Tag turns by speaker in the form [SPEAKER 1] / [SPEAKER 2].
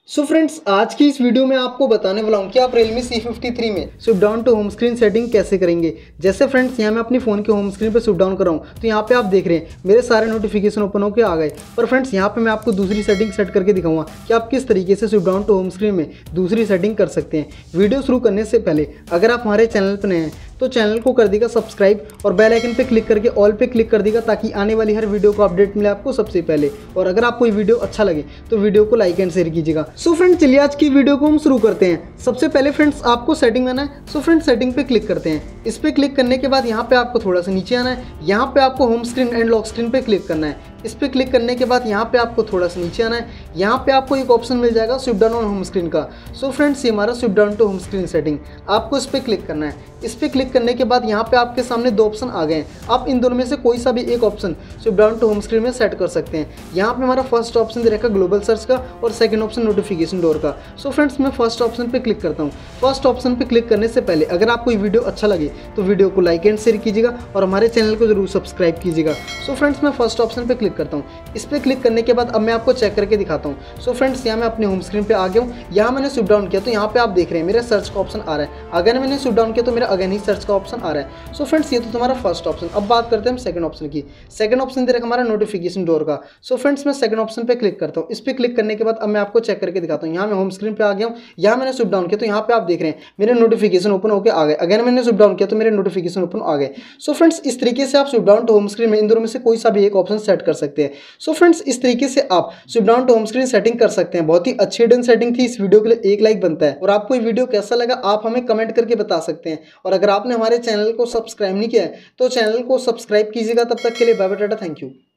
[SPEAKER 1] So friends, आज की इस वीडियो में आपको बताने वाला हूँ कि आप Realme C53 में swipe down to home screen setting कैसे करेंगे। जैसे फ्रेंड्स, यहाँ मैं अपनी फ़ोन के होम स्क्रीन पर स्विप डाउन कर रहा हूँ तो यहाँ पे आप देख रहे हैं मेरे सारे नोटिफिकेशन ओपन होकर आ गए। पर फ्रेंड्स, यहाँ पे मैं आपको दूसरी सेटिंग सेट करके दिखाऊंगा कि आप किस तरीके से swipe down to home screen में दूसरी सेटिंग कर सकते हैं। वीडियो शुरू करने से पहले अगर आप हमारे चैनल पर नए हैं तो चैनल को कर देगा सब्सक्राइब और बेल आइकन पे क्लिक करके ऑल पे क्लिक कर देगा ताकि आने वाली हर वीडियो को अपडेट मिले आपको सबसे पहले। और अगर आपको ये वीडियो अच्छा लगे तो वीडियो को लाइक एंड शेयर कीजिएगा। सो फ्रेंड्स, चलिए आज की वीडियो को हम शुरू करते हैं। सबसे पहले फ्रेंड्स, आपको सेटिंग में आना है। सो फ्रेंड्स, सेटिंग पे क्लिक करते हैं। इस पे क्लिक करने के बाद यहाँ पे आपको थोड़ा सा नीचे आना है। यहाँ पे आपको home screen and lock screen पे क्लिक करना है। इस पे क्लिक करने के बाद यहाँ पे आपको थोड़ा सा नीचे आना है। यहाँ पे आपको एक ऑप्शन मिल जाएगा swipe down on home screen का। सो फ्रेंड्स, ये हमारा swipe down to home screen setting, आपको इस पे क्लिक करना है। इस पे क्लिक करने के बाद यहाँ पे आपके सामने दो ऑप्शन आ गए हैं। आप इन दोनों में से कोई सा भी एक option swipe down to home screen में सेट कर सकते हैं। यहाँ पे हमारा फर्स्ट ऑप्शन दे रखा ग्लोबल सर्च का और सेकंड ऑप्शन नोटिफिकेशन डोर का। सो फ्रेंड्स, मैं फर्स्ट ऑप्शन पे क्लिक करता हूँ। फर्स्ट ऑप्शन पे क्लिक करने से पहले अगर आपको ये वीडियो अच्छा लगे तो वीडियो को लाइक एंड शेयर कीजिएगा और हमारे चैनल को जरूर सब्सक्राइब कीजिएगा। सो फ्रेंड्स, मैं फर्स्ट ऑप्शन पे क्लिक करता हूँ। इस पे क्लिक करने के बाद अब मैं आपको चेक करके दिखाता हूँ। सो फ्रेंड्स, यहाँ मैं अपने होम स्क्रीन पे आ गया हूँ। यहाँ मैंने स्विप डाउन किया तो यहाँ पे आप देख रहे हैं मेरा सर्च का ऑप्शन आ रहा है। अगर मैंने स्विप डाउन किया तो मेरा अगेन ही सर्च का ऑप्शन आ रहा है। सो फ्रेंड्स, ये तो तुम्हारा फर्स्ट ऑप्शन। अब बात करते हैं हम सेकंड ऑप्शन की। सेकंड ऑप्शन दे रखा हमारा नोटिफिकेशन डोर का। सो फ्रेंड्स, मैं सेकंड ऑप्शन पे क्लिक करता हूँ। इस पे क्लिक करने के बाद अब मैं आपको चेक करके दिखाता हूँ। यहाँ मैं होम स्क्रीन पे आ गया हूँ। यहाँ मैंने स्विप डाउन किया तो यहाँ पे आप देख रहे हैं मेरे नोटिफिकेशन ओपन होकर आ गए। अगर मैंने स्विप डाउन किया तो मेरे नोटिफिकेशन ओपन आ गए। सो फ्रेंड्स, इस तरीके से आप swipe down to home screen में इन दोनों में से कोई सा भी एक ऑप्शन सेट कर सकते हैं। सो फ्रेंड्स, इस तरीके से आप swipe down to home screen setting कर सकते हैं। बहुत ही अच्छी हिडन सेटिंग थी। इस वीडियो के लिए एक लाइक बनता है। और आपको ये वीडियो कैसा लगा आप हमें कमेंट करके बता सकते हैं। और अगर आपने हमारे चैनल को सब्सक्राइब नहीं किया है तो चैनल को सब्सक्राइब कीजिएगा। तब तक के लिए bye bye, tata, thank you.